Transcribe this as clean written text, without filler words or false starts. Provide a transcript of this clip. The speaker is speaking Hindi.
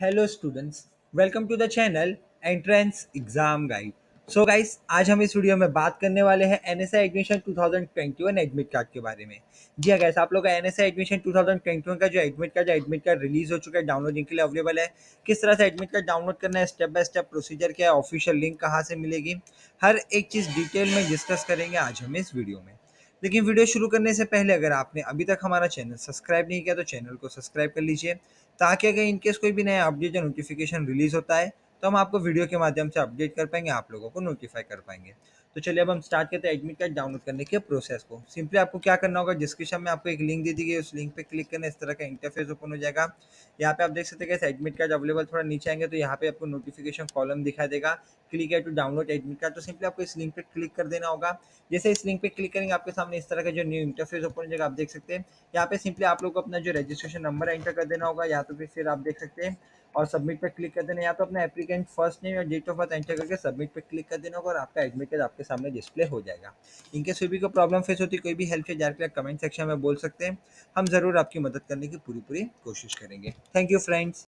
Hello students, welcome to the channel entrance exam guide. So guys, आज हम इस वीडियो में बात करने वाले हैं एनएसआई एडमिशन 2021 एडमिट कार्ड के बारे में। जी हाँ गाइस, आप लोग का एनएसआई एडमिशन 2021 का जो एडमिट कार्ड रिलीज हो चुका है, डाउनलोडिंग के लिए अवेलेबल है। किस तरह से एडमिट कार्ड डाउनलोड करना है, स्टेप बाय स्टेप प्रोसीजर क्या है, ऑफिशियल लिंक कहाँ से मिलेगी, हर एक चीज़ डिटेल में डिस्कस करेंगे आज हम इस वीडियो में। लेकिन वीडियो शुरू करने से पहले अगर आपने अभी तक हमारा चैनल सब्सक्राइब नहीं किया तो चैनल को सब्सक्राइब कर लीजिए, ताकि अगर इनकेस कोई भी नया अपडेट या नोटिफिकेशन रिलीज होता है तो हम आपको वीडियो के माध्यम से अपडेट कर पाएंगे, आप लोगों को नोटिफाई कर पाएंगे। तो चलिए अब हम स्टार्ट करते हैं एडमिट कार्ड डाउनलोड करने के प्रोसेस को। सिंपली आपको क्या करना होगा, डिस्क्रिप्शन में आपको एक लिंक दे दी गई, उस लिंक पे क्लिक करना, इस तरह का इंटरफेस ओपन हो जाएगा। यहाँ पे आप देख सकते हैं कि एडमिट कार्ड अवेलेबल, थोड़ा नीचे आएंगे तो यहाँ पे आपको नोटिफिकेशन कॉलम दिखाई देगा, click here to download admit card. तो सिंपली आपको इस लिंक पे क्लिक कर देना होगा। जैसे इस लिंक पे क्लिक करेंगे आपके सामने इस तरह का जो न्यू इंटरफेस ओपन हो जाएगा, आप देख सकते हैं। यहाँ पे सिंपली आप लोग को अपना जो रजिस्ट्रेशन नंबर एंटर कर देना होगा, या तो फिर आप देख सकते हैं और सबमिट पे क्लिक कर देना, या तो अपना एप्लीकेंट फर्स्ट नेम या डेट ऑफ बर्थ एंटर करके सबमिट पे क्लिक कर देना होगा और आपका एडमिट कार्ड आपके सामने डिस्प्ले हो जाएगा। इनके सभी को प्रॉब्लम फेस होती है, कोई भी हेल्प चाहिए डायरेक्टली कमेंट सेक्शन में बोल सकते हैं, हम जरूर आपकी मदद करने की पूरी पूरी कोशिश करेंगे। Thank you friends.